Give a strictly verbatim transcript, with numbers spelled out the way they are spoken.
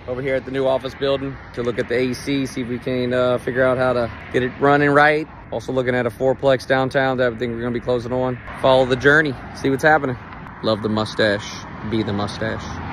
over here at the new office building to look at the A C, see if we can uh, figure out how to get it running right. Also looking at a fourplex downtown that I think we're gonna be closing on. Follow the journey, see what's happening. Love the mustache, be the mustache.